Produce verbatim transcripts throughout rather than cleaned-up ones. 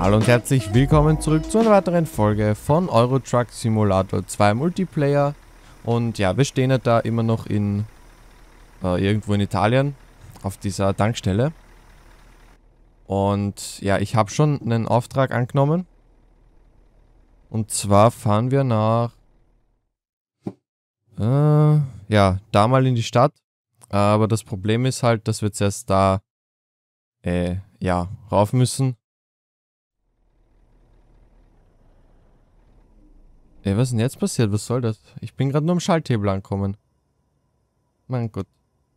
Hallo und herzlich willkommen zurück zu einer weiteren Folge von Euro Truck Simulator zwei Multiplayer. Und ja, wir stehen ja da immer noch in äh, irgendwo in Italien auf dieser Tankstelle. Und ja, ich habe schon einen Auftrag angenommen. Und zwar fahren wir nach äh, ja, da mal in die Stadt. Aber das Problem ist halt, dass wir zuerst da äh, ja, rauf müssen. Ey, was ist denn jetzt passiert? Was soll das? Ich bin gerade nur am Schalthebel angekommen. Mein Gott.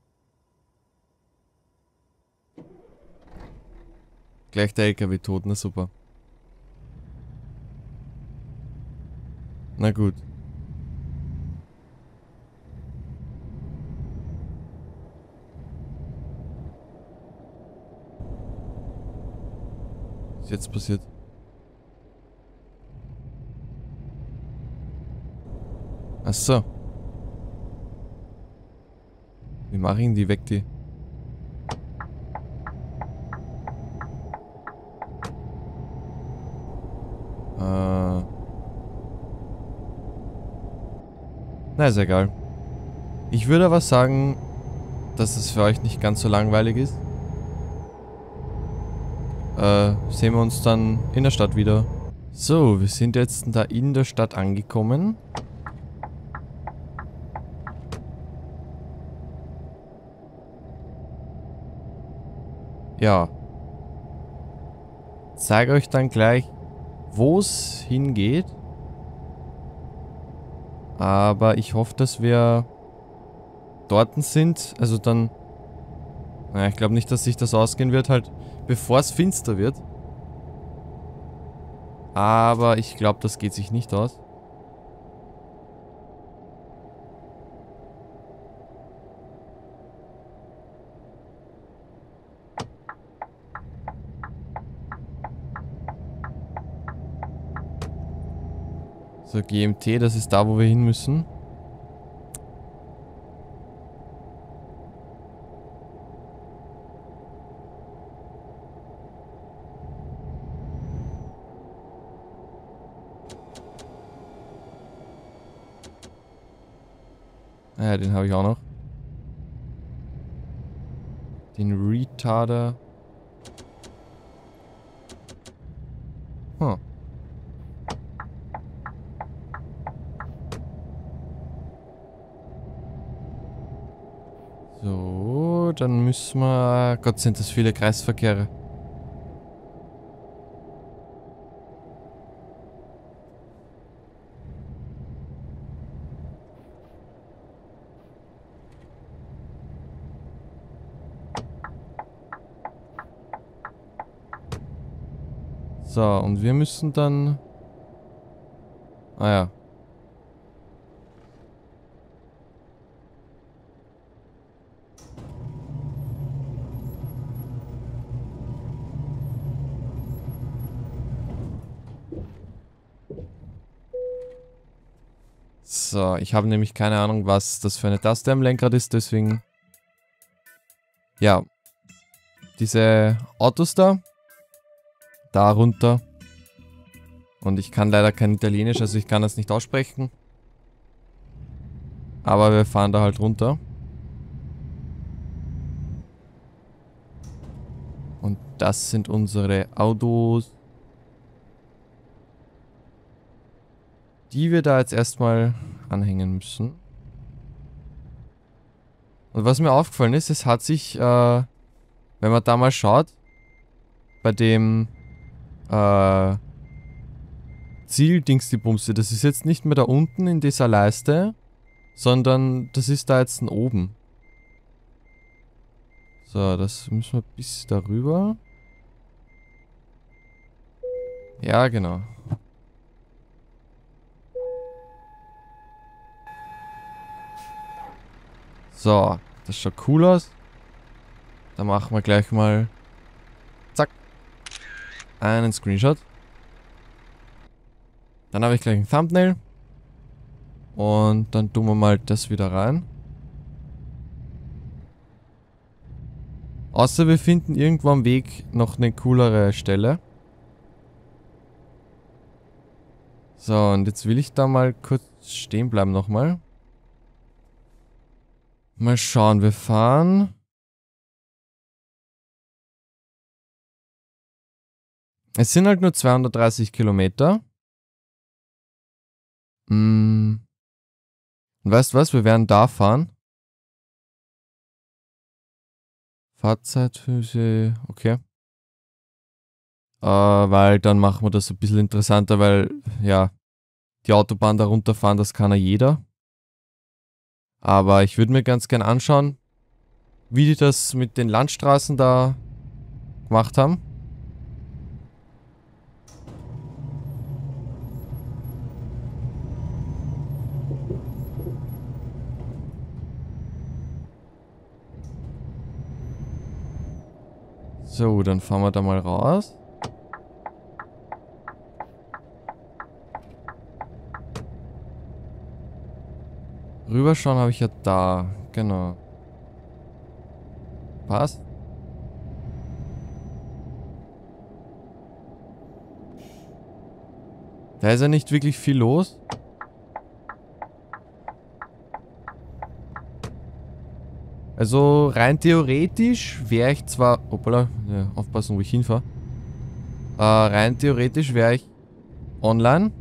Gleich der L K W tot, na super. Na gut. Was ist jetzt passiert? Ach so. Wie mache ich denn die weg, die? Äh. Na, ist egal. Ich würde aber sagen, dass es für euch nicht ganz so langweilig ist. Äh, sehen wir uns dann in der Stadt wieder. So, wir sind jetzt da in der Stadt angekommen. Ja. Zeige euch dann gleich, wo es hingeht. Aber ich hoffe, dass wir dort sind. Also dann... Naja, ich glaube nicht, dass sich das ausgehen wird, halt bevor es finster wird. Aber ich glaube, das geht sich nicht aus. So, G M T, das ist da, wo wir hin müssen. Ah ja, den habe ich auch noch. Den Retarder. Hm. So, dann müssen wir... Gott, sind das viele Kreisverkehre. So, und wir müssen dann... Ah ja. So, ich habe nämlich keine Ahnung, was das für eine Taste am Lenkrad ist, deswegen... Ja. Diese Autos da. Da runter. Und ich kann leider kein Italienisch, also ich kann das nicht aussprechen. Aber wir fahren da halt runter. Und das sind unsere Autos, die wir da jetzt erstmal anhängen müssen. Und was mir aufgefallen ist, es hat sich, äh, wenn man da mal schaut, bei dem äh, Ziel-Dings die Bumse, das ist jetzt nicht mehr da unten in dieser Leiste, sondern das ist da jetzt oben. So, das müssen wir bis darüber. Ja, genau. So, das schaut cool aus. Da machen wir gleich mal zack einen Screenshot. Dann habe ich gleich ein Thumbnail. Und dann tun wir mal das wieder rein. Außer wir finden irgendwo am Weg noch eine coolere Stelle. So, und jetzt will ich da mal kurz stehen bleiben nochmal. Mal schauen, wir fahren. Es sind halt nur zweihundertdreißig Kilometer. Hm. Und weißt du was, wir werden da fahren. Fahrzeit, okay. Äh, weil dann machen wir das ein bisschen interessanter, weil, ja, die Autobahn da runterfahren, das kann ja jeder. Aber ich würde mir ganz gern anschauen, wie die das mit den Landstraßen da gemacht haben. So, dann fahren wir da mal raus. Rüberschauen habe ich ja da, genau. Passt. Da ist ja nicht wirklich viel los. Also rein theoretisch wäre ich zwar... Hoppala, ja, aufpassen, wo ich hinfahre. Äh, rein theoretisch wäre ich online.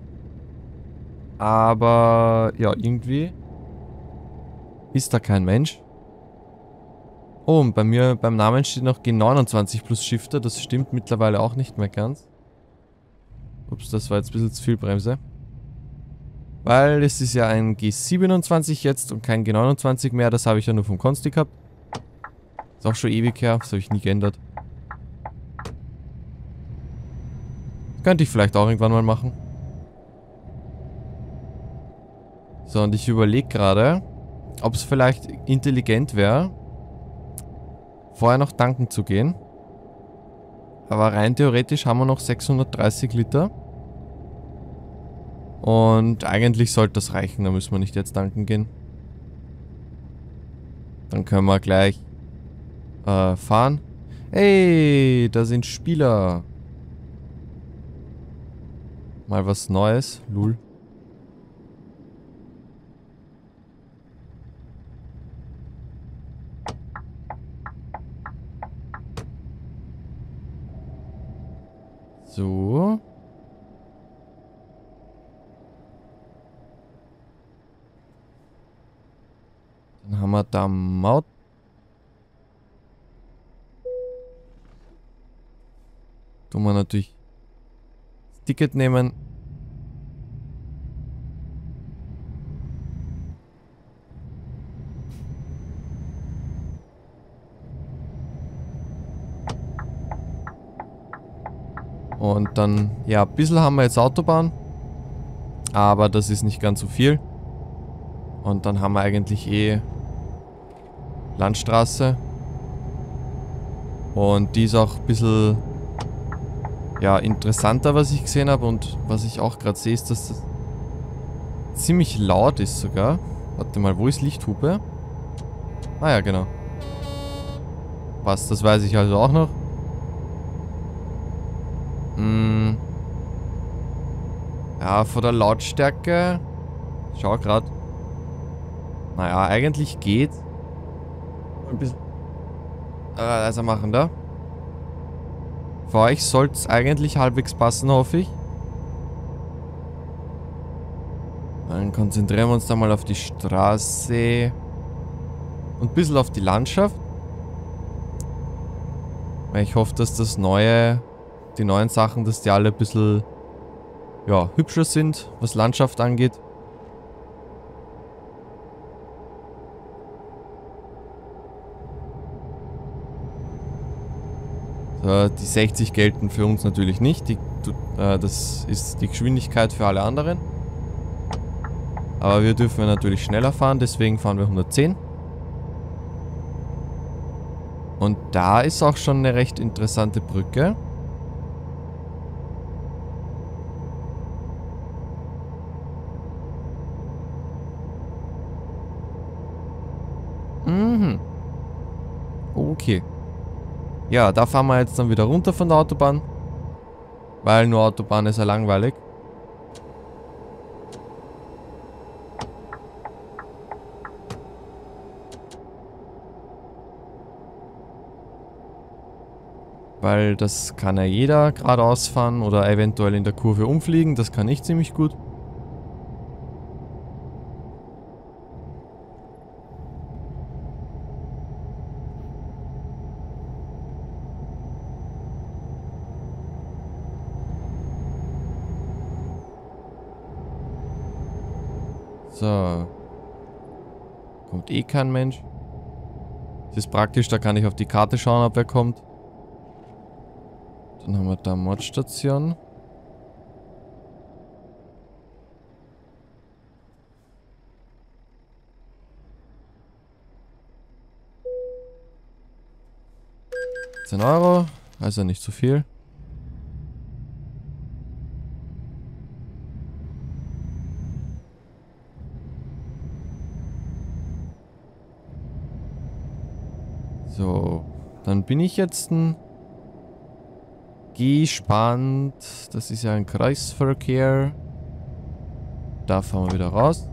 Aber ja, irgendwie ist da kein Mensch. Oh, und bei mir beim Namen steht noch G neunundzwanzig plus Shifter. Das stimmt mittlerweile auch nicht mehr ganz. Ups, das war jetzt ein bisschen zu viel Bremse. Weil es ist ja ein G siebenundzwanzig jetzt und kein G neunundzwanzig mehr. Das habe ich ja nur vom Consti gehabt. Ist auch schon ewig her. Das habe ich nie geändert. Das könnte ich vielleicht auch irgendwann mal machen. So, und ich überlege gerade, ob es vielleicht intelligent wäre, vorher noch tanken zu gehen. Aber rein theoretisch haben wir noch sechshundertdreißig Liter. Und eigentlich sollte das reichen, da müssen wir nicht jetzt tanken gehen. Dann können wir gleich äh, fahren. Hey, da sind Spieler. Mal was Neues, lul. So. Dann haben wir da Maut. Tun wir natürlich das Ticket nehmen. Und dann, ja, ein bisschen haben wir jetzt Autobahn. Aber das ist nicht ganz so viel. Und dann haben wir eigentlich eh Landstraße. Und die ist auch ein bisschen, ja, interessanter, was ich gesehen habe. Und was ich auch gerade sehe, ist, dass das ziemlich laut ist sogar. Warte mal, wo ist Lichthupe? Ah ja, genau. Was, das weiß ich also auch noch. Hm. Ja, von der Lautstärke. Schau gerade. Naja, eigentlich geht's. Ein bisschen äh, leiser machen da. Für euch sollte es eigentlich halbwegs passen, hoffe ich. Dann konzentrieren wir uns da mal auf die Straße. Und ein bisschen auf die Landschaft. Weil ich hoffe, dass das neue, die neuen Sachen, dass die alle ein bisschen, ja, hübscher sind, was Landschaft angeht. So, die sechzig gelten für uns natürlich nicht. Die, äh, das ist die Geschwindigkeit für alle anderen. Aber wir dürfen natürlich schneller fahren, deswegen fahren wir hundertzehn. Und da ist auch schon eine recht interessante Brücke. Mhm. Okay. Ja, da fahren wir jetzt dann wieder runter von der Autobahn. Weil nur Autobahn ist ja langweilig. Weil das kann ja jeder geradeaus fahren oder eventuell in der Kurve umfliegen. Das kann ich ziemlich gut. So. Kommt eh kein Mensch. Das ist praktisch, da kann ich auf die Karte schauen, ob wer kommt. Dann haben wir da Modstation. zehn Euro, also nicht zu viel. So, dann bin ich jetzt ein gespannt. Das ist ja ein Kreisverkehr. Da fahren wir wieder raus.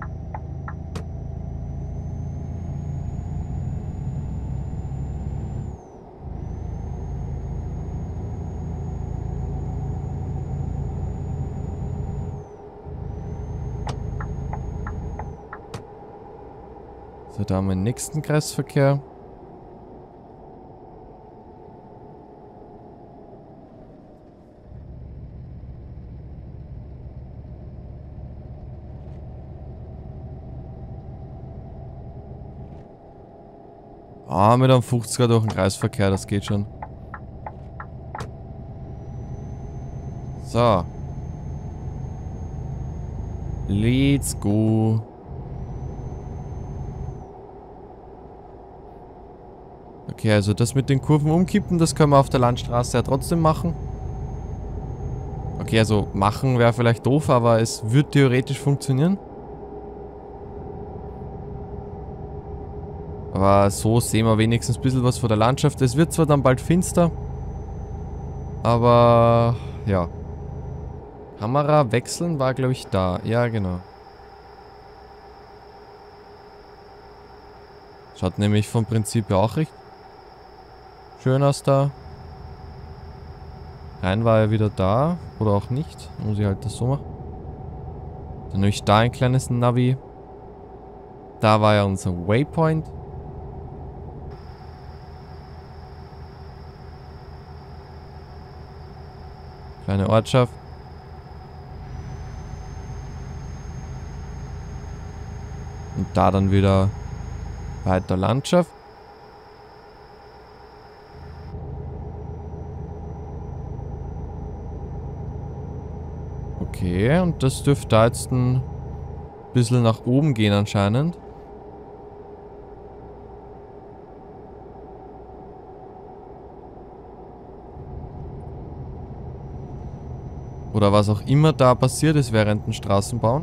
So, da haben wir den nächsten Kreisverkehr. Ah, mit einem fünfziger durch den Kreisverkehr, das geht schon. So. Let's go. Okay, also das mit den Kurven umkippen, das können wir auf der Landstraße ja trotzdem machen. Okay, also machen wäre vielleicht doof, aber es wird theoretisch funktionieren. Aber so sehen wir wenigstens ein bisschen was von der Landschaft. Es wird zwar dann bald finster, aber ja. Kamera wechseln war, glaube ich, da. Ja, genau. Schaut nämlich vom Prinzip ja auch recht schön aus da. Rein war er wieder da. Oder auch nicht. Muss ich halt das so machen. Dann habe ich da ein kleines Navi. Da war ja unser Waypoint. Kleine Ortschaft. Und da dann wieder weiter Landschaft. Okay, und das dürfte da jetzt ein bisschen nach oben gehen anscheinend. Oder was auch immer da passiert ist während dem Straßenbauen.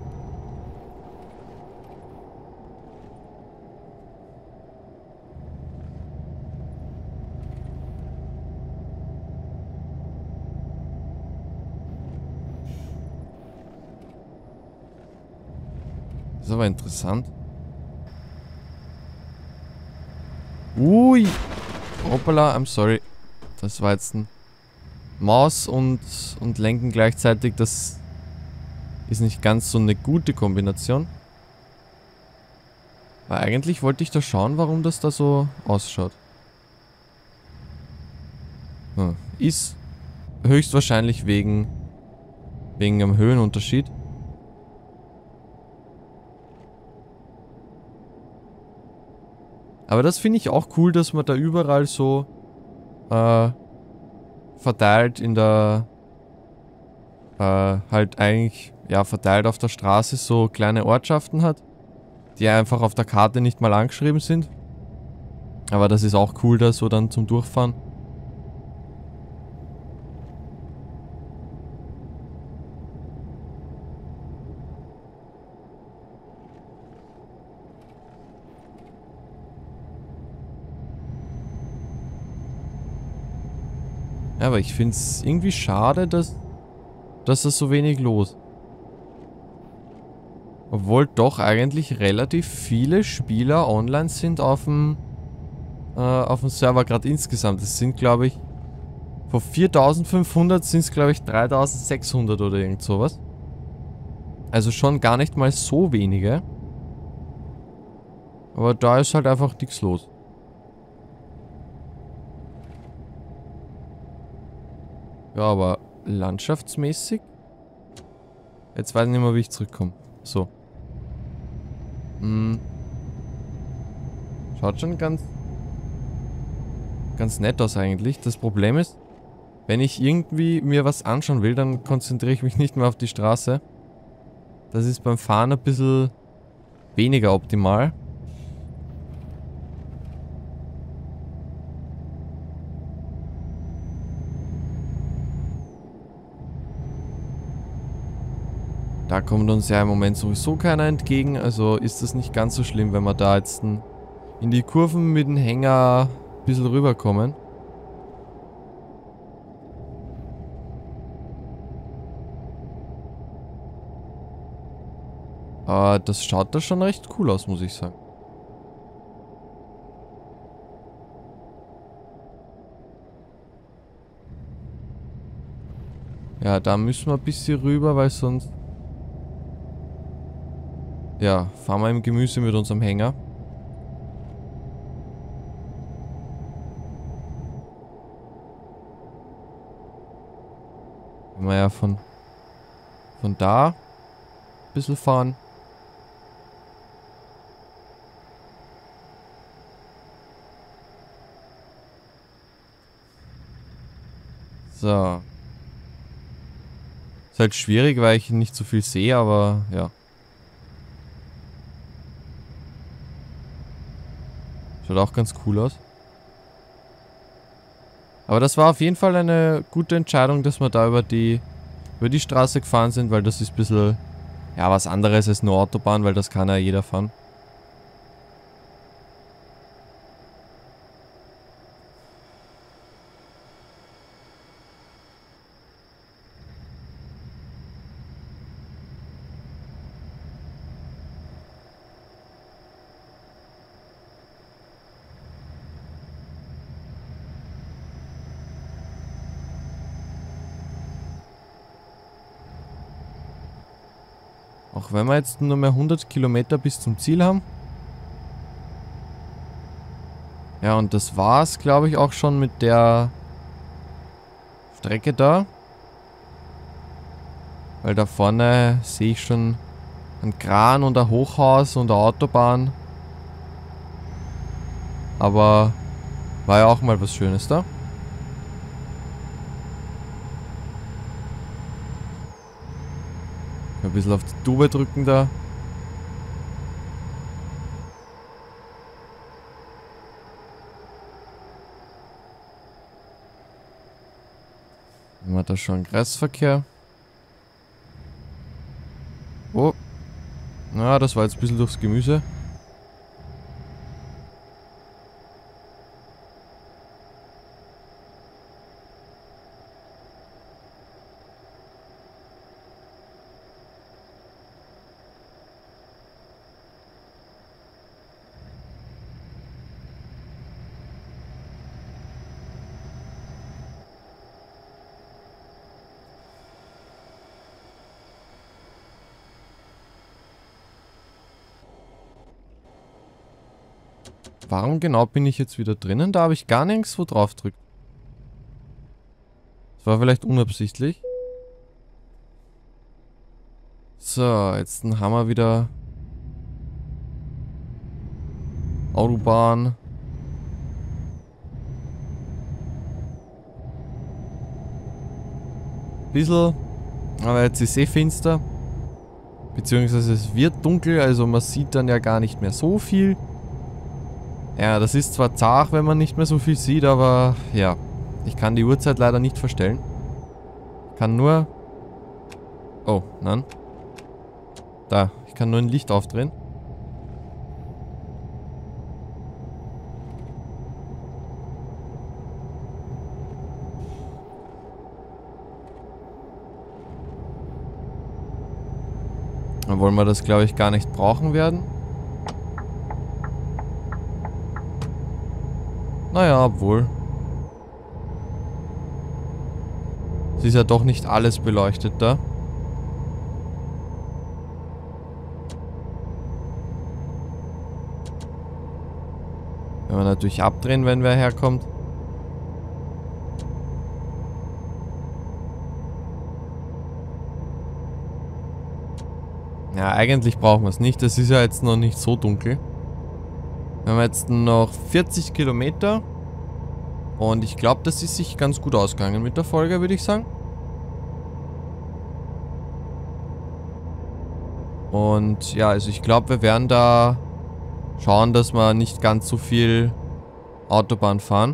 Das ist aber interessant. Ui. Hoppala, I'm sorry. Das war jetzt ein Maus und, und Lenken gleichzeitig. Das ist nicht ganz so eine gute Kombination. Weil eigentlich wollte ich da schauen, warum das da so ausschaut. Hm. Ist höchstwahrscheinlich wegen, wegen dem Höhenunterschied. Aber das finde ich auch cool, dass man da überall so äh, verteilt in der, äh, halt eigentlich, ja, verteilt auf der Straße so kleine Ortschaften hat, die einfach auf der Karte nicht mal angeschrieben sind. Aber das ist auch cool, da so dann zum Durchfahren. Ja, aber ich finde es irgendwie schade, dass, dass das so wenig los. Obwohl doch eigentlich relativ viele Spieler online sind auf dem, äh, auf dem Server, gerade insgesamt. Es sind, glaube ich, Von viertausendfünfhundert sind es, glaube ich, dreitausendsechshundert oder irgend sowas. Also schon gar nicht mal so wenige. Aber da ist halt einfach nichts los. Ja, aber landschaftsmäßig? Jetzt weiß ich nicht mehr, wie ich zurückkomme. So. Hm. Schaut schon ganz... ganz nett aus eigentlich. Das Problem ist, wenn ich irgendwie mir was anschauen will, dann konzentriere ich mich nicht mehr auf die Straße. Das ist beim Fahren ein bisschen weniger optimal. Da kommt uns ja im Moment sowieso keiner entgegen, also ist das nicht ganz so schlimm, wenn wir da jetzt in die Kurven mit dem Hänger ein bisschen rüberkommen. Aber das schaut da schon recht cool aus, muss ich sagen. Ja, da müssen wir ein bisschen rüber, weil sonst... Ja, fahren wir im Gemüse mit unserem Hänger. Wenn wir ja von, von da ein bisschen fahren. So. Ist halt schwierig, weil ich nicht so viel sehe, aber ja. Schaut auch ganz cool aus. Aber das war auf jeden Fall eine gute Entscheidung, dass wir da über die, über die Straße gefahren sind, weil das ist ein bisschen, ja, was anderes als nur Autobahn, weil das kann ja jeder fahren. Auch wenn wir jetzt nur mehr hundert Kilometer bis zum Ziel haben. Ja, und das war's, glaube ich, auch schon mit der Strecke da. Weil da vorne sehe ich schon einen Kran und ein Hochhaus und eine Autobahn. Aber war ja auch mal was Schönes da. Ein bisschen auf die Tube drücken da. Haben wir da schon Kreisverkehr. Oh. Na, das war jetzt ein bisschen durchs Gemüse. Warum genau bin ich jetzt wieder drinnen? Da habe ich gar nichts, wo drauf drückt. Das war vielleicht unabsichtlich. So, jetzt haben wir wieder Autobahn. Bisschen, aber jetzt ist eh finster. Beziehungsweise es wird dunkel, also man sieht dann ja gar nicht mehr so viel. Ja, das ist zwar zart, wenn man nicht mehr so viel sieht, aber ja, ich kann die Uhrzeit leider nicht verstellen. Ich kann nur... Oh, nein. Da, ich kann nur ein Licht aufdrehen. Dann wollen wir das, glaube ich, gar nicht brauchen werden. Naja, obwohl. Es ist ja doch nicht alles beleuchtet da. Wenn wir natürlich abdrehen, wenn wer herkommt. Ja, eigentlich brauchen wir es nicht. Es ist ja jetzt noch nicht so dunkel. Wir haben jetzt noch vierzig Kilometer. Und ich glaube, das ist sich ganz gut ausgegangen mit der Folge, würde ich sagen. Und ja, also ich glaube, wir werden da schauen, dass wir nicht ganz so viel Autobahn fahren.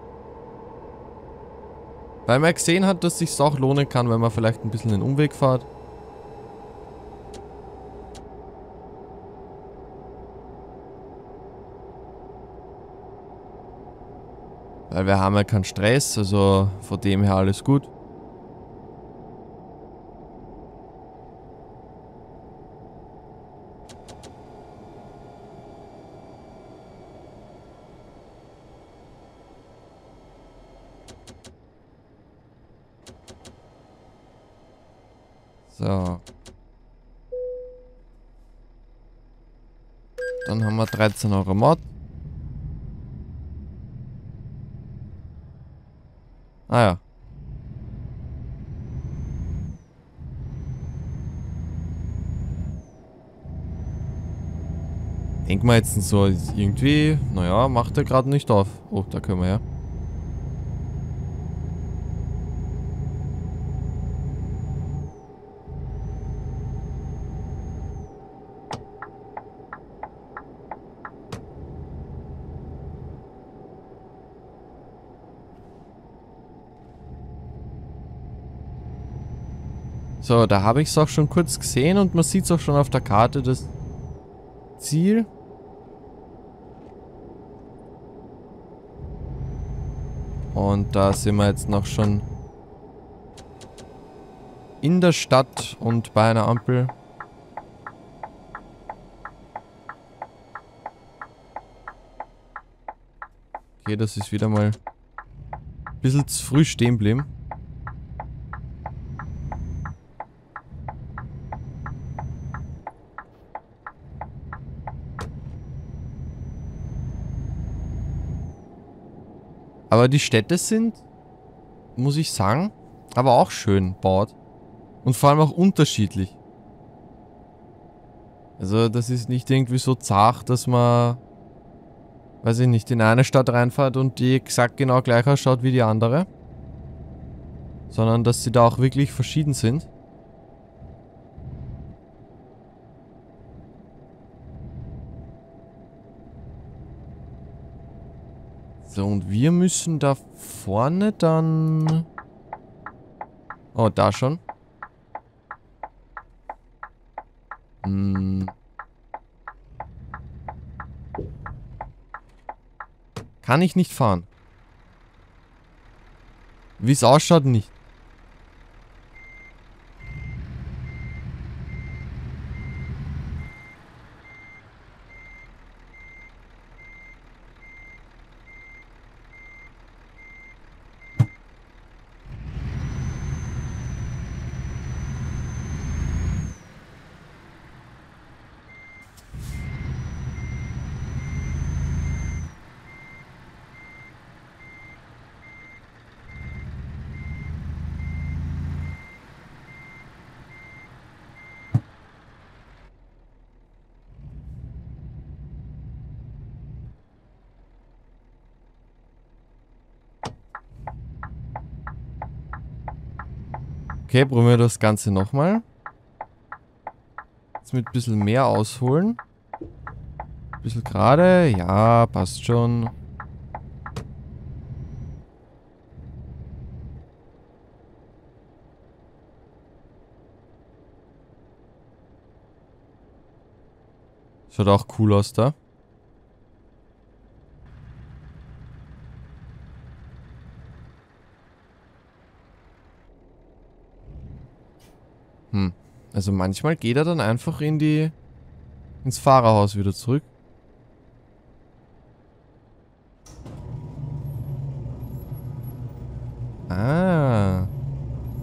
Weil man gesehen hat, dass es sich auch lohnen kann, wenn man vielleicht ein bisschen den Umweg fährt. Weil wir haben ja keinen Stress, also von dem her alles gut. So. Dann haben wir dreizehn Euro Mod. Ah ja. Denk mal jetzt so, irgendwie, naja, macht er gerade nicht auf. Oh, da können wir ja. So, da habe ich es auch schon kurz gesehen und man sieht es auch schon auf der Karte, das Ziel. Und da sind wir jetzt noch schon in der Stadt und bei einer Ampel. Okay, das ist wieder mal ein bisschen zu früh stehen geblieben. Aber die Städte sind, muss ich sagen, aber auch schön gebaut. Und vor allem auch unterschiedlich. Also das ist nicht irgendwie so zart, dass man, weiß ich nicht, in eine Stadt reinfährt und die exakt genau gleich ausschaut wie die andere. Sondern dass sie da auch wirklich verschieden sind. So, und wir müssen da vorne dann... Oh, da schon. Hm. Kann ich nicht fahren. Wie es ausschaut, nicht. Okay, probieren wir das Ganze nochmal. Jetzt mit ein bisschen mehr ausholen. Ein bisschen gerade. Ja, passt schon. Schaut auch cool aus da. Hm. Also manchmal geht er dann einfach in die... ins Fahrerhaus wieder zurück. Ah.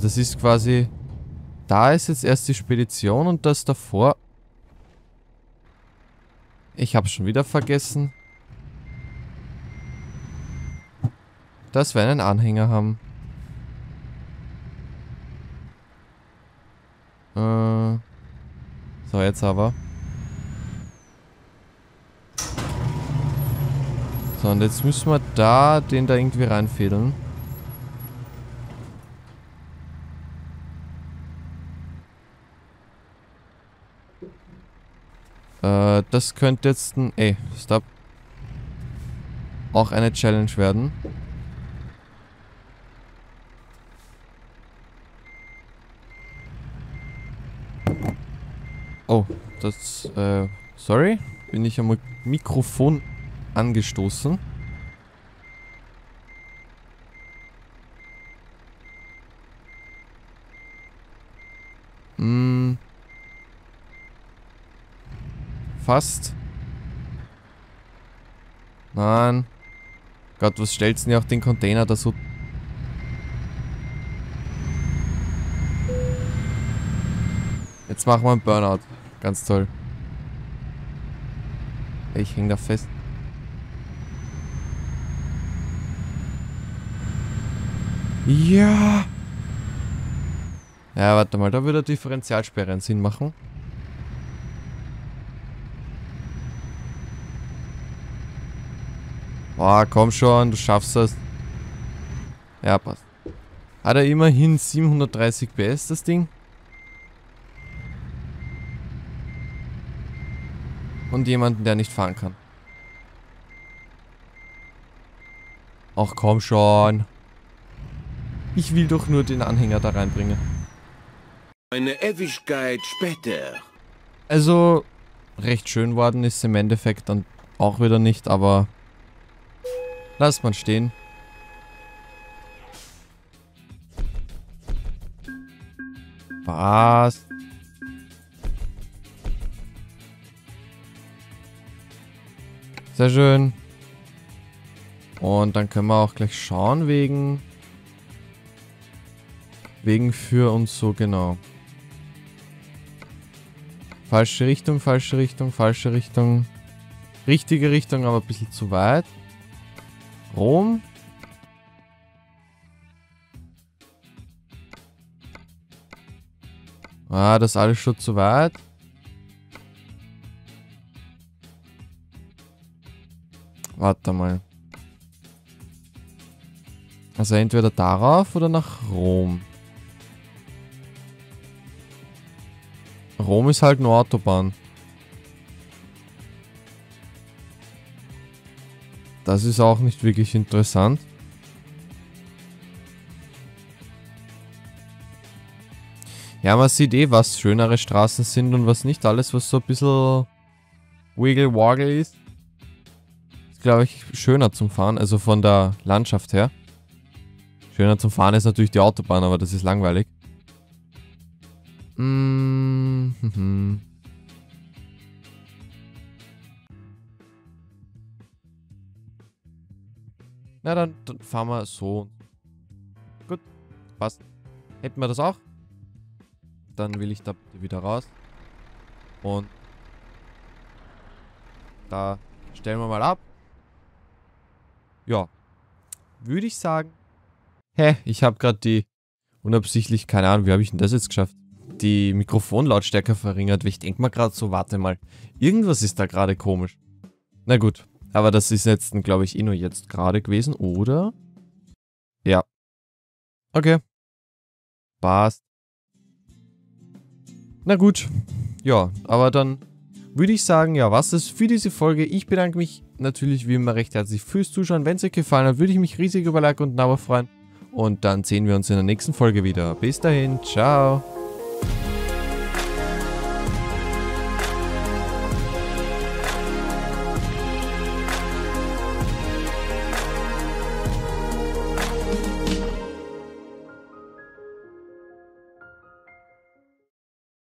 das ist quasi... Da ist jetzt erst die Spedition und das davor... Ich hab's schon wieder vergessen. Dass wir einen Anhänger haben. Äh... So, jetzt aber. So, und jetzt müssen wir da den da irgendwie reinfädeln. Äh, das könnte jetzt ein... Ey, stopp. Auch eine Challenge werden. Oh, das, äh, sorry. Bin ich am Mikrofon angestoßen. Hm. Fast. Nein. Gott, was stellst du denn auf den Container da so? Jetzt machen wir einen Burnout. Ganz toll. Ich häng da fest. Ja. Ja, warte mal, da würde Differentialsperre einen Sinn machen. Boah, komm schon, du schaffst das. Ja, passt. Hat er immerhin siebenhundertdreißig P S, das Ding? Und jemanden, der nicht fahren kann. Ach komm schon. Ich will doch nur den Anhänger da reinbringen. Eine Ewigkeit später. Also, recht schön worden ist im Endeffekt dann auch wieder nicht, aber... Lass mal stehen. Was? Sehr schön. Und dann können wir auch gleich schauen wegen... Wegen für uns so genau. Falsche Richtung, falsche Richtung, falsche Richtung. Richtige Richtung, aber ein bisschen zu weit. Rom. Ah, das ist alles schon zu weit. Warte mal. Also entweder darauf oder nach Rom. Rom ist halt nur Autobahn. Das ist auch nicht wirklich interessant. Ja, man sieht eh, was schönere Straßen sind und was nicht. Alles, was so ein bisschen wiggle-waggle ist, ist, glaube ich, schöner zum Fahren. Also von der Landschaft her. Schöner zum Fahren ist natürlich die Autobahn, aber das ist langweilig. Mm -hmm. Na, dann, dann fahren wir so. Gut, passt. Hätten wir das auch? Dann will ich da bitte wieder raus. Und da stellen wir mal ab. Ja. Würde ich sagen. Hä, ich habe gerade die unabsichtlich, keine Ahnung, wie habe ich denn das jetzt geschafft? Die Mikrofonlautstärke verringert. Ich denke mal gerade so, warte mal. Irgendwas ist da gerade komisch. Na gut. Aber das ist jetzt, glaube ich, eh nur jetzt gerade gewesen, oder? Ja. Okay. Passt. Na gut. Ja, aber dann würde ich sagen, ja, was ist für diese Folge. Ich bedanke mich natürlich wie immer recht herzlich fürs Zuschauen. Wenn es euch gefallen hat, würde ich mich riesig über Like und ein Abo freuen. Und dann sehen wir uns in der nächsten Folge wieder. Bis dahin, ciao.